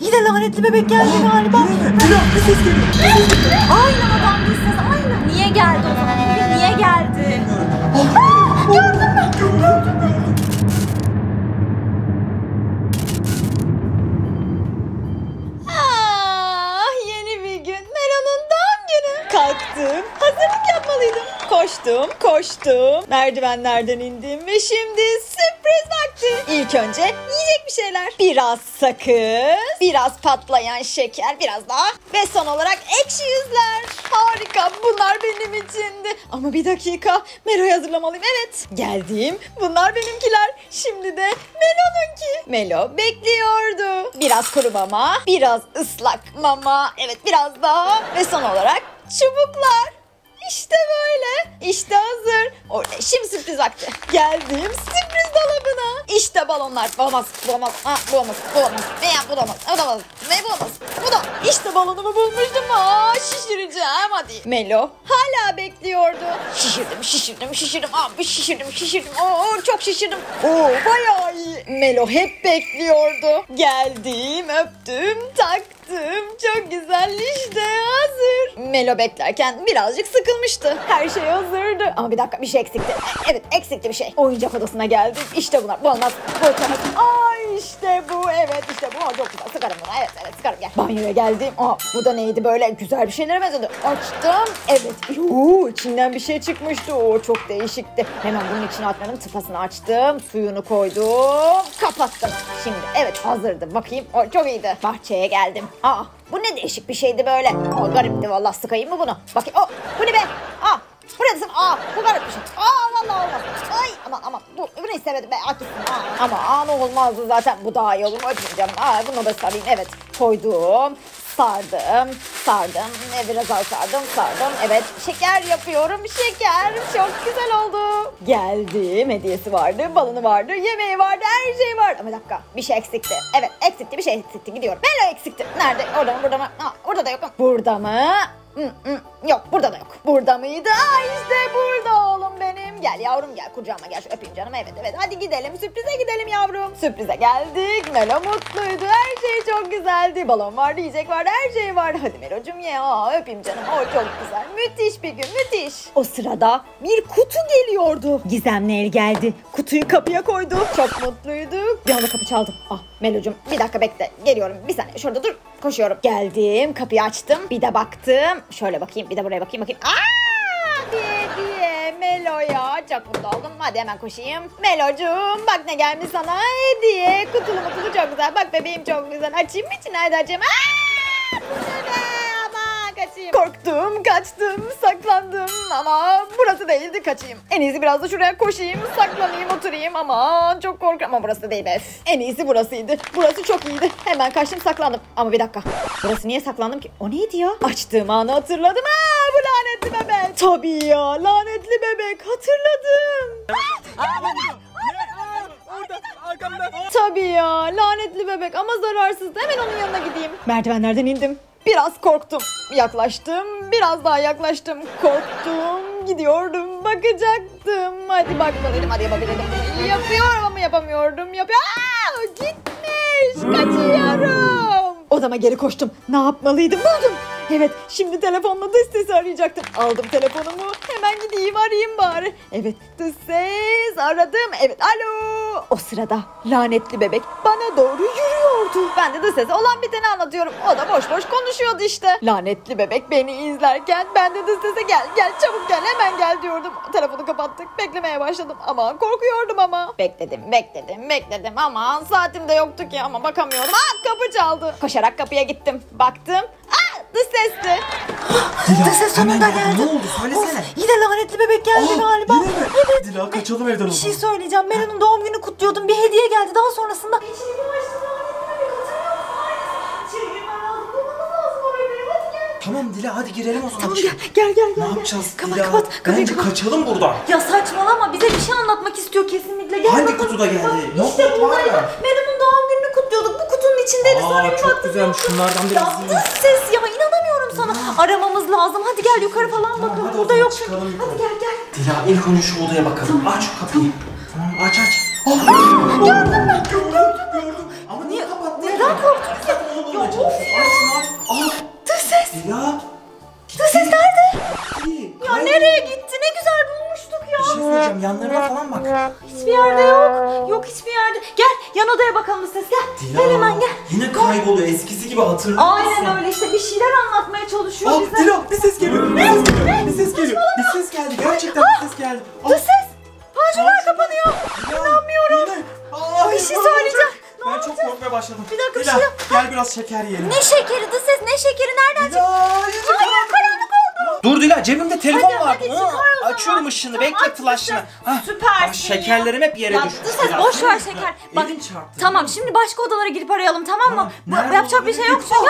Yine lanetli bebek geldi galiba. Bir ses geliyor. Aynı adam bir ses aynı. Niye geldi o zaman? Niye geldi? Gördün mü? Gördüm. Yeni bir gün. Melo'nun doğum günü. Kalktım. Hazırlık yapmalıydım. Koştum. Merdivenlerden indim ve şimdi sürpriz vakti. İlk önce yiyecek bir şeyler. Biraz sakız, biraz patlayan şeker, biraz daha. Ve son olarak ekşi yüzler. Harika, bunlar benim içindi. Ama bir dakika, Melo'yu hazırlamalıyım. Evet, geldim. Bunlar benimkiler. Şimdi de Melo'nunki. Melo bekliyordu. Biraz kuru mama, biraz ıslak mama. Evet, biraz daha. Ve son olarak çubuklar. İşte böyle. İşte hazır. Orada şimdi sürpriz vakti. Geldim sürpriz dolabına. İşte balonlar. Bulamaz. Bu da. İşte balonumu bulmuştum. Şişireceğim hadi. Melo hala bekliyordu. Şişirdim. Çok şişirdim. Bayağı iyi. Melo hep bekliyordu. Geldim, öptüm, taktım. Çok güzel işte hazır. Melo beklerken birazcık sıkılmıştı. Her şey hazırdı. Ama bir dakika bir şey eksikti. Evet eksikti bir şey. Oyuncak odasına geldik. İşte bunlar. Bu olmaz. Bu olmaz. İşte bu. Evet işte bu. Çok güzel. Sıkarım bunu. Evet sıkarım. Gel. Banyoya geldim. Bu da neydi böyle? Güzel bir şeylere benziyordu. Açtım. Evet. İçinden bir şey çıkmıştı. Çok değişikti. Hemen bunun içine atmanın tıpasını açtım. Suyunu koydum. Kapattım. Şimdi evet hazırdı. Bakayım. Çok iyiydi. Bahçeye geldim. Bu ne değişik bir şeydi böyle. Garipti vallahi, sıkayım mı bunu? Bakayım. Bu ne be? Buradasın. Bu garip bir şey. Vallahi olmaz. Ay aman. Bunu istemedim be. Ama ne olmazdı zaten. Bu daha iyi olur mu? Öpeyim canım. Bunu da sarayım. Evet. Koydum. Sardım. Biraz daha sardım. Evet. Şeker yapıyorum. Şeker. Çok güzel oldu. Geldim. Hediyesi vardı. Balonu vardı. Yemeği vardı. Her şey vardı. Ama bir dakika. Bir şey eksikti. Evet. Eksikti. Bir şey eksikti. Gidiyorum. Melo eksikti. Nerede? Orada mı? Burada mı? Orada da yok. Burada mı? Yok. Burada da yok. Burada mıydı? İşte burada oğlum benim. Gel yavrum gel. Kucağıma gel. Şu öpeyim canım. Evet. Hadi gidelim. Sürprize gidelim yavrum. Sürprize geldik. Melo mutluydu. Her şey çok güzeldi. Balon vardı. Yiyecek vardı. Her şey vardı. Hadi Melo'cum ye. Öpeyim canım. Çok güzel. Müthiş bir gün. Müthiş. O sırada bir kutu geliyordu. Gizemli el geldi. Kutuyu kapıya koydu. Çok mutluyduk. Bir anda kapı çaldı. Melo'cum bir dakika bekle. Geliyorum. Bir saniye. Şurada dur. Koşuyorum. Geldim. Kapıyı açtım. Bir de baktım. Şöyle bakayım. Bir de buraya bakayım. Hediye Melo'ya. Çok mutlu oldum. Hadi hemen koşayım. Melo'cum bak ne gelmiş sana. Hediye. Kutulu çok güzel. Bak bebeğim çok güzel. Açayım mı içine? Hadi açayım. Bu ne? Kaçayım. Korktum, kaçtım, saklandım ama burası değildi, kaçayım. En iyisi biraz da şuraya koşayım, saklanayım, oturayım. Aman çok korkuyorum ama burası değil be. En iyisi burasıydı. Burası çok iyiydi. Hemen kaçtım, saklandım. Ama bir dakika. Burası niye saklandım ki? O neydi ya? Açtığım anı hatırladım. Bu lanetli bebek. Tabii ya, lanetli bebek. Hatırladım. Tabii ya, lanetli bebek ama zararsızdı. Hemen onun yanına gideyim. Merdivenlerden indim. Biraz korktum. Yaklaştım. Biraz daha yaklaştım. Korktum. Gidiyordum. Bakacaktım. Hadi bakmalıydım. Hadi yapabilirim. Yapıyorum ama yapamıyordum. Gitmiş. Kaçıyorum. Odama geri koştum. Ne yapmalıydım? Buldum. Evet, şimdi telefonla dış sesi arayacaktım. Aldım telefonumu. Hemen gideyim arayayım bari. Evet, dış ses aradım. Evet, alo. O sırada lanetli bebek bana doğru yürüyordu. Ben de dış sese olan biteni anlatıyorum. O da boş boş konuşuyordu işte. Lanetli bebek beni izlerken ben de dış sese gel çabuk gel hemen gel diyordum. Telefonu kapattık. Beklemeye başladım ama korkuyordum ama. Bekledim. Aman saatim de yoktu ki ama bakamıyorum. Kapı çaldı. Koşarak kapıya gittim. Baktım. Dış sesli. Dış ses sonunda geldi. Ne oldu? Söylesene. Yine lanetli bebek geldi galiba. Yine mi? Evet. Dila kaçalım evden o Bir şey zaman. söyleyeceğim. Melo'nun doğum günü kutluyordum. Bir hediye geldi. Daha sonrasında Tamam Dila hadi girelim o zaman. Tamam gel. Ne yapacağız Kapat, Dila? kapat. Kapıyı Bence kapat. kaçalım buradan. Ya saçmalama, bize bir şey anlatmak istiyor kesinlikle. Gel Hangi bakalım. kutuda geldi? Bak, Yok, İşte var buradaydı. ya. Melo'nun doğum gününü kutluyorduk. Bu kutunun içindeydi. Sonra bir Çok baktım güzelmiş. yoktu. Şunlardan biraz Ya yiyeyim. dış ses ya, inanamıyorum sana. Aramamız lazım. Hadi gel yukarı falan Tamam, bakalım. hadi o Burada zaman yok çünkü. çıkalım yukarı. Hadi gel. Dila ilk önce şu odaya bakalım. Aç şu kapıyı. Tamam aç. Gördün mü? Gördüm. Ama niye kapattın? Neden korktun ki? Dila. Dış ses nerede? Gitti. Ya nereye gitti? Ne güzel bulmuştuk ya. Bir şey söyleyeceğim, yanlarına falan bak. Hiçbir yerde yok. Yok hiçbir yerde. Gel yan odaya bakalım dış ses gel. Dila. Gel hemen gel. Yine kayboluyor, eskisi gibi hatırlıyor musun? Aynen öyle işte bir şeyler anlatmaya çalışıyor Aa, bize. Dila, bir ses geliyor. Bir ses geliyor. Bir ses geliyor. Bir ses geldi. Gerçekten bir ses geldi. Dış ses. Panjurlar kapanıyor. İnanmıyorum. Bir şey söyleyeceğim. Ne Ben oldu? çok korkmaya başladım. Bir dakika, bir Dila, şey yap. gel biraz şeker yiyelim. Ne şekeri dış ses ne şekeri nereden çıktı? Dila, iyice Karanlık oldu. Dur Dila, cebimde telefon Hadi, vardı. hadi, çıkar o zaman. Açıyorum ışığını, Tamam, bekle aç flaşını. ışığı. Süpersin Şekerlerim hep yere Ya düştü. dış ses Dila. boş ver şeker. Bak Elim çarptı. tamam şimdi başka odalara girip arayalım tamam mı? Nerede Yapacak bir şey yok olabilir?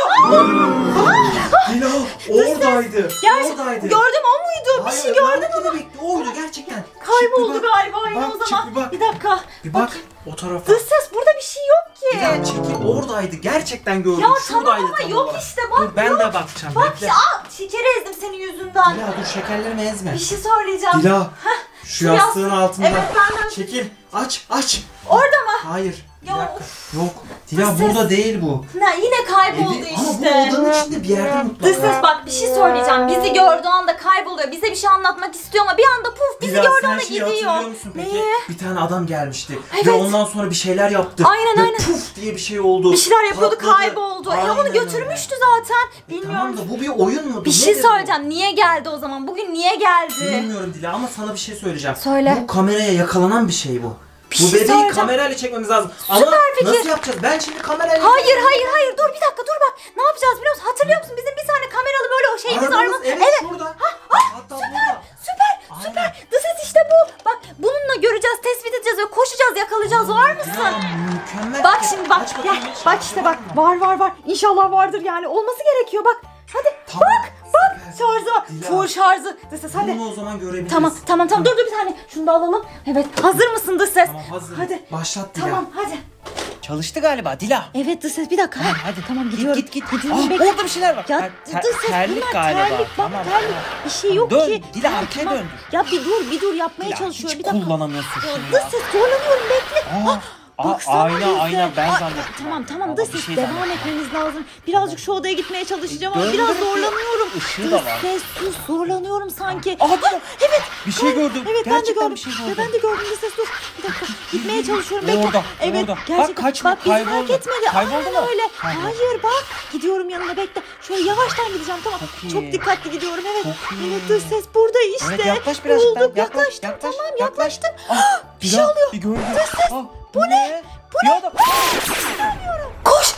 çünkü. Dila, oradaydı. Oradaydı. Gördüm o muydu? Bir şey gördüm ama. Bekle, oydu gerçekten. Kayboldu Çık bir bak. galiba yine Bak, o çık zaman. bir bak. Bir dakika. Bir bak Bakayım. o tarafa. Dış ses burada bir şey yok ki. Dila çekil, oradaydı. Gerçekten gördüm. Ya Şuradaydı tamam ama tam yok olarak. işte bak. Dur, ben yok. de bakacağım. Bak Bekle. ya şekeri ezdim senin yüzünden. Dila dur, şekerlerimi ezme. Bir şey söyleyeceğim. Dila, şu şu yastığın yastık- altında. Evet, ben de- Çekil, aç. Orada mı? Hayır. Bir Ya, dakika. Yok. Dila Dış burada değil bu. Yine kayboldu Evi, ama bu işte. odanın içinde bir yerde mutlaka. Dış ses bak bir şey söyleyeceğim. Bizi gördüğü anda kayboluyor. Bize bir şey anlatmak istiyor ama bir anda puf bizi Dila, gördüğü sen anda şeyi gidiyor. hatırlıyor musun peki? Neye? Bir tane adam gelmişti. Evet. Ve ondan sonra bir şeyler yaptı. Aynen, Ve aynen. puf diye bir şey oldu. Bir şeyler yapıyordu Patladı. kayboldu. Aynen Onu öyle. götürmüştü zaten. Tamam Bilmiyorum. da bu bir oyun mu? Bir şey söyleyeceğim. Niye geldi o zaman? Bugün niye geldi? Bilmiyorum Dila ama sana bir şey söyleyeceğim. Söyle. Bu kameraya yakalanan bir şey bu. Bir Bu şey bebeği söyleyeceğim. kamerayla çekmemiz lazım. Ama fikir. nasıl yapacağız? Ben şimdi kamerayla... Hayır dur bir dakika dur bak. Ne yapacağız biliyor musun? Hatırlıyor musun? Bizim bir tane kameralı böyle o şeyimiz var mı? Arabamız, evet, şurada. Hatta burada. Süper. The Ses işte bu. Bak bununla göreceğiz, tespit edeceğiz ve koşacağız, yakalayacağız. Var mısın? Ya, mükemmel. Bak şimdi bak. Aç Gel. bakayım, hiç Bak şey işte var bak. mı? Var. İnşallah vardır yani. Olması gerekiyor bak. Hadi Tamam, bak. süper. Şarjı var. Dila. Full şarjı. The Ses hadi. Bunu o zaman görebiliriz. Tamam. Dur bir saniye. Şunu da alalım. Evet. Hazır mısın The Ses? Tamam, hazırım. Hadi. Başlat Dila. Tamam hadi. Çalıştı galiba Dila. Evet The Ses bir dakika. Hadi. Tamam gidiyorum. Git. Gidiyorum, Aa, bekle. orada bir şeyler var. Ya The Ses terlik bunlar galiba. terlik bak Tamam, terlik. Bir şey yok Dön, ki. Dila, Tamam, arkaya tamam. döndür. Ya bir dur yapmaya Ya, çalışıyorum. hiç Bir dakika. kullanamıyorsun şunu The ya. Ses zorlanıyorum bekle. Baksana ayna bize. ben Aa, zannettim. Tamam Ama da bir siz şey devam zannettim. etmemiz lazım. Birazcık şu odaya gitmeye çalışacağım ama Döndür biraz bakayım. zorlanıyorum. Işığı da var. Ses sus zorlanıyorum sanki. Aha, dur. Evet. Bir şey gördüm. Evet ben de Gerçekten gördüm. bir şey Ya gördüm. ben de gördüm de ses dur. Bir dakika gitmeye çalışıyorum. Bekle. Orada, Evet orada. gerçekten. Bak, kaçma, Bak bizi fark kayboldu. etmedi. Kayboldu Aynen mu? öyle. Kayboldu. Hayır bak gidiyorum yanına bekle. Şöyle yavaştan gideceğim tamam. Çok iyi. Çok dikkatli gidiyorum evet. Çok iyi. Evet dur ses burada işte. Evet, yaklaş birazcık daha. Bulduk, yaklaştım. Tamam yaklaştım. Bir şey oluyor. Bir gördüm. Bu ne? Bu ne? Koş.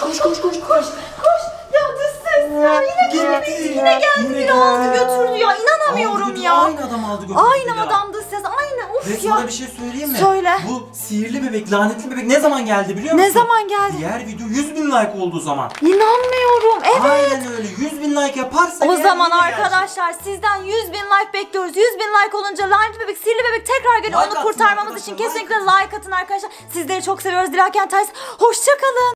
Ya dış ses ya yine geldi bir aldı götürdü ya inanamıyorum ya. Aynı adam aldı götürdü. Aynı ya. adam dış ses aynı Ve of sana ya. bir şey söyleyeyim mi? Söyle. Bu sihirli bebek, lanetli bebek ne zaman geldi biliyor musun? Ne zaman geldi? Diğer video 100.000 like olduğu zaman. İnanmıyorum evet. Aynen öyle. 100.000 like yaparsak O eğer zaman yine gelecek. arkadaşlar sizden 100.000 like bekliyoruz. 100.000 like olunca lanetli bebek, sihirli bebek tekrar geliyor. Like Onu atın kurtarmamız arkadaşlar, için like kesinlikle like atın arkadaşlar. Sizleri çok seviyoruz. Dilaken Tays. Hoşça kalın.